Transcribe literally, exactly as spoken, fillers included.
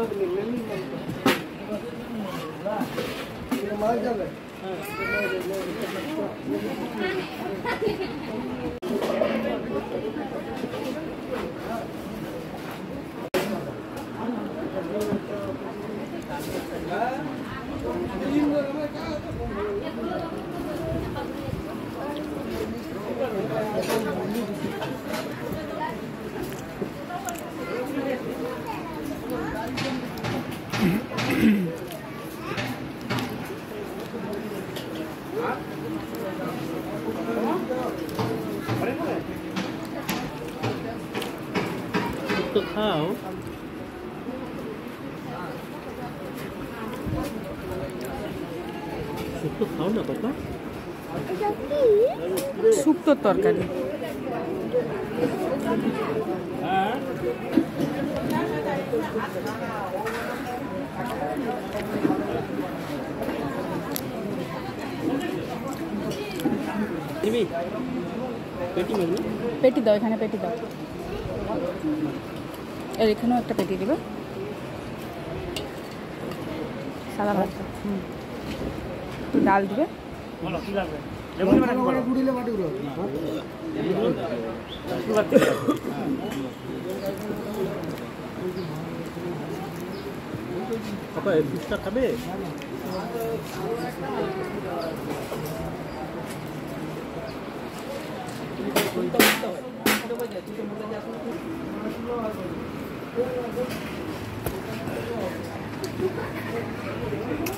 তো খাও শুক্তো খাও না বাবা শুক্তোর তরকারি পেটি দাও এখানে পেটি দাও আর এখানেও একটা পেটি দিবে সাদা ভাত হুম একটু ডাল দিবে পাপা এই পিসটা খাবে Thank you.